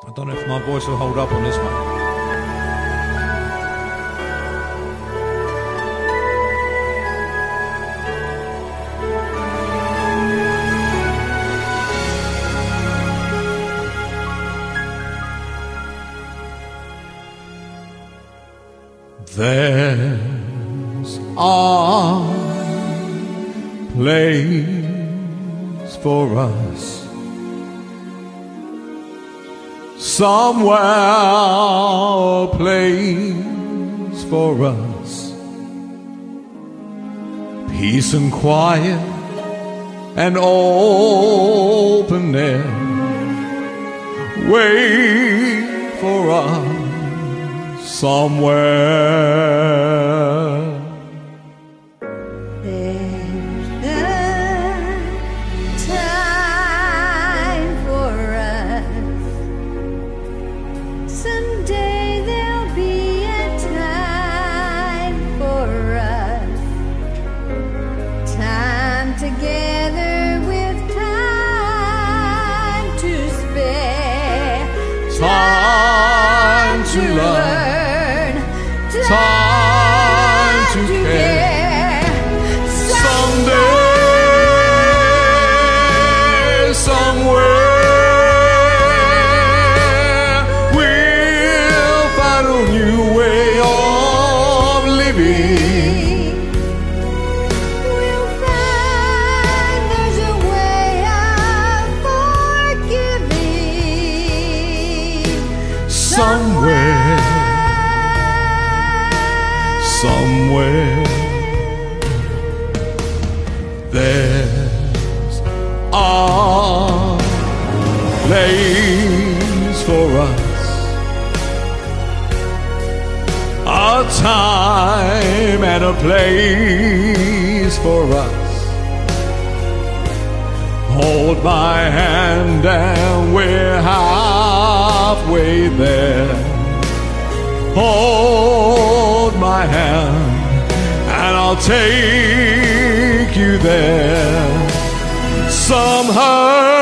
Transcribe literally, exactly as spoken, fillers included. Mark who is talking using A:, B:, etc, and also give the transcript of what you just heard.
A: I don't know if my voice will hold up on this one. There's a place for us somewhere, a place for us, peace and quiet and open air. Wait for us somewhere.
B: There's the time for us. Someday there'll be a time for us. Time together with time to spare.
A: Time to love, time to care. Someday, somewhere, we'll find a new way of living.
B: We'll find there's a way of forgiving.
A: Somewhere, somewhere, there's a place for us, a time and a place for us. Hold my hand and we're halfway there. Hold my hand and I'll take you there somehow.